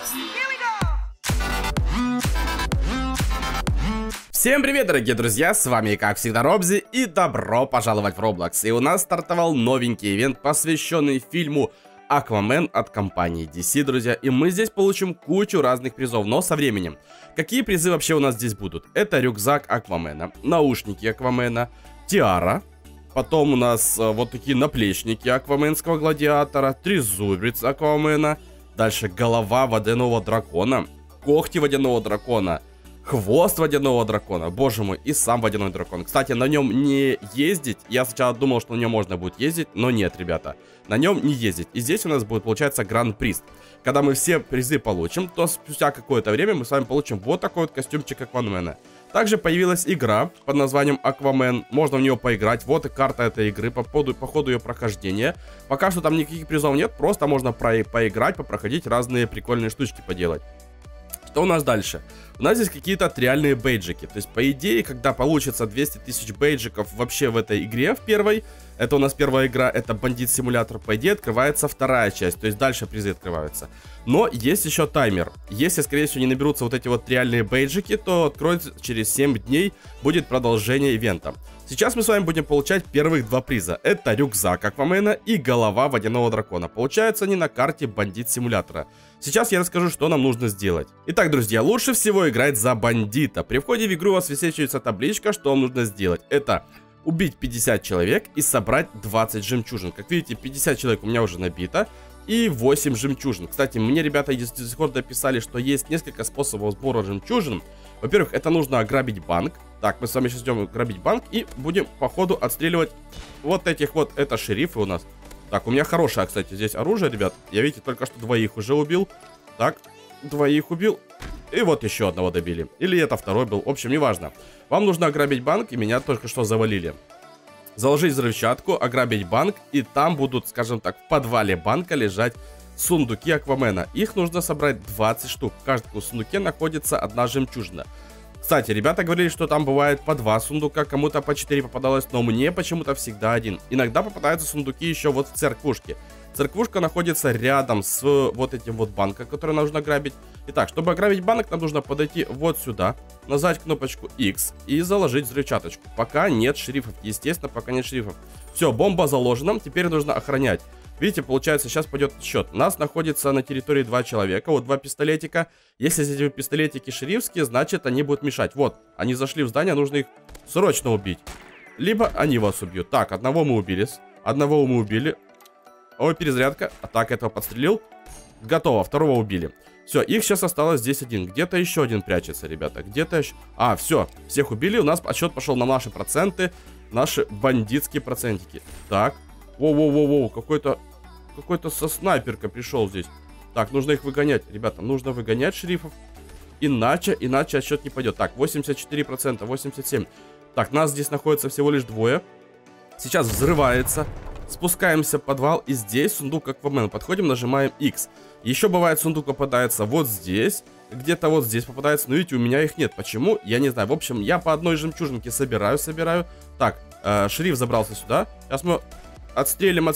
Всем привет, дорогие друзья, с вами, как всегда, Робзи, и добро пожаловать в Roblox. И у нас стартовал новенький ивент, посвященный фильму Аквамен от компании DC, друзья. И мы здесь получим кучу разных призов, но со временем. Какие призы вообще у нас здесь будут? Это рюкзак Аквамена, наушники Аквамена, тиара. Потом у нас вот такие наплечники Акваменского гладиатора, трезубец Аквамена. Дальше голова водяного дракона, когти водяного дракона, хвост водяного дракона, боже мой, и сам водяной дракон. Кстати, на нем не ездить. Я сначала думал, что на нем можно будет ездить, но нет, ребята. На нем не ездить. И здесь у нас будет, получается, гран-приз. Когда мы все призы получим, то спустя какое-то время мы с вами получим вот такой вот костюмчик Аквамена. Также появилась игра под названием Аквамен. Можно в нее поиграть. Вот и карта этой игры по ходу ее прохождения. Пока что там никаких призов нет, просто можно поиграть, попроходить, разные прикольные штучки поделать. Что у нас дальше? У нас здесь какие-то реальные бейджики. То есть, по идее, когда получится 200 тысяч бейджиков вообще в этой игре, в первой, это у нас первая игра, это бандит-симулятор, по идее, открывается вторая часть. То есть, дальше призы открываются. Но есть еще таймер. Если, скорее всего, не наберутся вот эти вот реальные бейджики, то откроется через 7 дней, будет продолжение ивента. Сейчас мы с вами будем получать первых два приза. Это рюкзак Аквамена и голова водяного дракона. Получаются они на карте бандит-симулятора. Сейчас я расскажу, что нам нужно сделать. Итак, друзья, лучше всего играть за бандита. При входе в игру у вас высвечивается табличка, что вам нужно сделать. Это убить 50 человек и собрать 20 жемчужин. Как видите, 50 человек у меня уже набито. И 8 жемчужин. Кстати, мне ребята из Дискорда писали, что есть несколько способов сбора жемчужин. Во-первых, это нужно ограбить банк. Так, мы с вами сейчас идем грабить банк и будем по ходу отстреливать вот этих вот. Это шерифы у нас. Так, у меня хорошее, кстати, здесь оружие, ребят. Я, видите, только что двоих уже убил. Так, двоих убил. И вот еще одного добили. Или это второй был. В общем, неважно. Вам нужно ограбить банк, и меня только что завалили. Заложить взрывчатку, ограбить банк, и там будут, скажем так, в подвале банка лежать сундуки Аквамена. Их нужно собрать 20 штук. В каждом сундуке находится одна жемчужина. Кстати, ребята говорили, что там бывает по 2 сундука, кому-то по 4 попадалось, но мне почему-то всегда один. Иногда попадаются сундуки еще вот в церквушке. Церквушка находится рядом с вот этим вот банком, который нужно грабить. Итак, чтобы ограбить банк, нам нужно подойти вот сюда, нажать кнопочку X и заложить взрывчаточку. Пока нет шерифов, естественно, пока нет шерифов. Все, бомба заложена, теперь нужно охранять. Видите, получается, сейчас пойдет счет. Нас находится на территории 2 человека, вот 2 пистолетика. Если эти пистолетики шерифские, значит, они будут мешать. Вот, они зашли в здание, нужно их срочно убить. Либо они вас убьют. Так, одного мы убили. Одного мы убили. Ой, перезарядка. Так, этого подстрелил. Готово, второго убили. Все, их сейчас осталось здесь один. Где-то еще один прячется, ребята. Где-то еще... А, все, всех убили. У нас отсчет пошел на наши проценты. Наши бандитские процентики. Так. Воу-воу-воу-воу, какой-то со снайперкой пришел здесь. Так, нужно их выгонять, ребята, нужно выгонять шерифов. Иначе отсчет не пойдет. Так, 84%, 87%. Так, нас здесь находится всего лишь двое. Сейчас взрывается. Спускаемся в подвал, и здесь сундук Аквамен. Подходим, нажимаем X. Еще бывает, сундук попадается вот здесь. Где-то вот здесь попадается, но видите, у меня их нет. Почему? Я не знаю. В общем, я по одной жемчужинке собираю. Так, шериф забрался сюда. Сейчас мы... Отстрелим.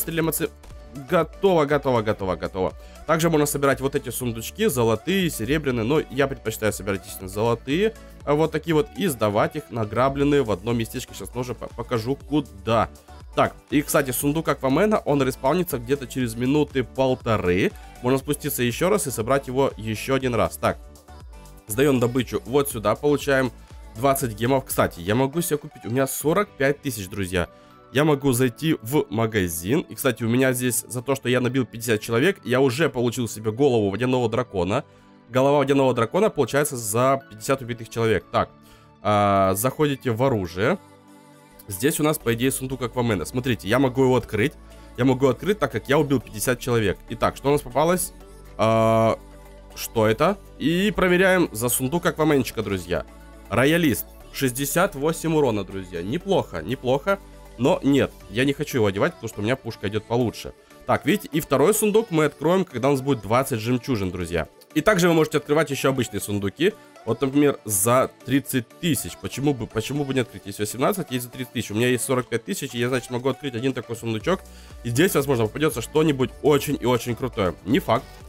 Готово. Также можно собирать вот эти сундучки, золотые, серебряные. Но я предпочитаю собирать, естественно, золотые. Вот такие вот. И сдавать их награбленные в одно местечко. Сейчас тоже покажу, куда. Так, и, кстати, сундук Аквамена, он респаунится где-то через минуты полторы. Можно спуститься еще раз и собрать его еще один раз. Так, сдаем добычу вот сюда. Получаем 20 гемов. Кстати, я могу себе купить. У меня 45 тысяч, друзья. Я могу зайти в магазин. И, кстати, у меня здесь за то, что я набил 50 человек, я уже получил себе голову водяного дракона. Голова водяного дракона получается за 50 убитых человек. Так, заходите в оружие. Здесь у нас, по идее, сундук Аквамена. Смотрите, я могу его открыть. Я могу открыть, так как я убил 50 человек. Итак, что у нас попалось? Что это? И проверяем за сундук Акваменчика, друзья. Роялист. 68 урона, друзья. Неплохо. Но нет, я не хочу его одевать, потому что у меня пушка идет получше. Так, видите, и второй сундук мы откроем, когда у нас будет 20 жемчужин, друзья. И также вы можете открывать еще обычные сундуки. Вот, например, за 30 тысяч. Почему бы не открыть? Есть 18, есть за 30 тысяч. У меня есть 45 тысяч, и я, значит, могу открыть один такой сундучок. И здесь, возможно, попадется что-нибудь очень и очень крутое. Не факт.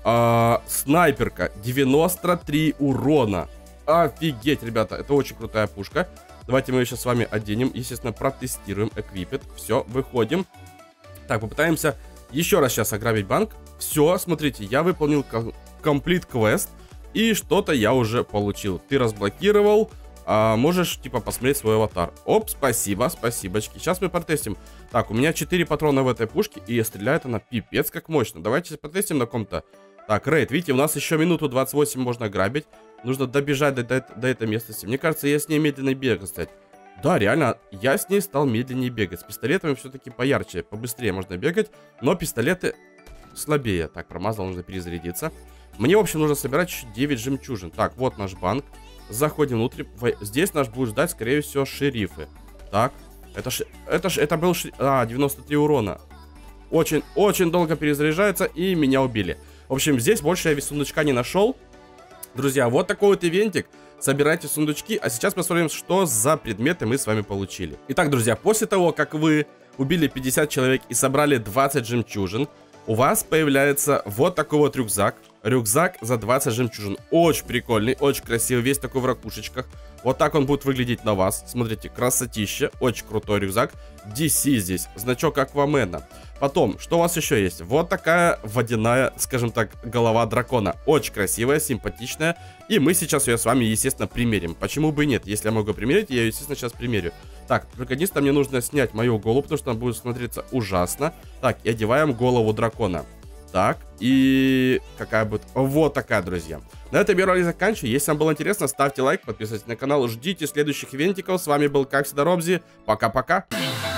Снайперка, 93 урона. Офигеть, ребята, это очень крутая пушка. Давайте мы ее сейчас с вами оденем, естественно, протестируем, эквипит. Все, выходим. Так, попытаемся еще раз сейчас ограбить банк. Все, смотрите, я выполнил комплит квест. И что-то я уже получил. Ты разблокировал. Можешь, типа, посмотреть свой аватар. Оп, спасибо, спасибочки. Сейчас мы протестим. Так, у меня 4 патрона в этой пушке. И стреляет она пипец как мощно. Давайте протестим на ком-то. Так, рейд, видите, у нас еще минуту 28 можно грабить. Нужно добежать до этой местности. Мне кажется, я с ней медленно бегаю, кстати. Да, реально, я с ней стал медленнее бегать. С пистолетами все-таки поярче, побыстрее можно бегать. Но пистолеты слабее. Так, промазал, нужно перезарядиться. Мне, в общем, нужно собирать еще 9 жемчужин. Так, вот наш банк. Заходим внутрь. Здесь нас будут ждать, скорее всего, шерифы. Так, это был 93 урона. Очень долго перезаряжается, и меня убили. В общем, здесь больше я сундучка не нашел. Друзья, вот такой вот ивентик. Собирайте сундучки, а сейчас посмотрим, что за предметы мы с вами получили. Итак, друзья, после того, как вы убили 50 человек и собрали 20 жемчужин, у вас появляется вот такой вот рюкзак. Рюкзак за 20 жемчужин. Очень прикольный, очень красивый, весь такой в ракушечках. Вот так он будет выглядеть на вас. Смотрите, красотища, очень крутой рюкзак. DC здесь, значок Аквамена. Потом, что у вас еще есть? Вот такая водяная, скажем так, голова дракона. Очень красивая, симпатичная. И мы сейчас ее с вами, естественно, примерим. Почему бы и нет? Если я могу примерить, я ее, естественно, сейчас примерю. Так, только единственное, мне нужно снять мою голову, потому что она будет смотреться ужасно. Так, и одеваем голову дракона. Так, и какая будет... Вот такая, друзья. На этом я ролик заканчиваю. Если вам было интересно, ставьте лайк, подписывайтесь на канал. Ждите следующих ивентиков. С вами был, как всегда, Робзи. Пока-пока.